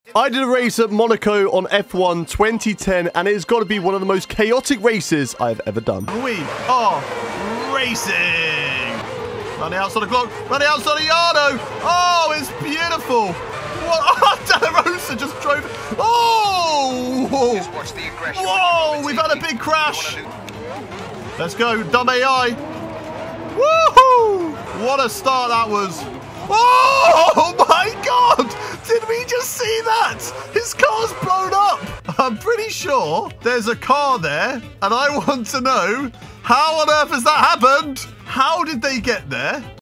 I did a race at Monaco on F1 2010, and it has got to be one of the most chaotic races I've ever done. We are racing. Run the outside of the clock. Run the outside of Yardo. Oh, it's beautiful. What? Oh, De Rosa just drove. Oh! Just watch the aggression. Whoa! We've had a big crash. Let's go, dumb AI. Woohoo! What a start that was. Oh my God! Did we just see that? His car's blown up. I'm pretty sure there's a car there, and I want to know how on earth has that happened? How did they get there?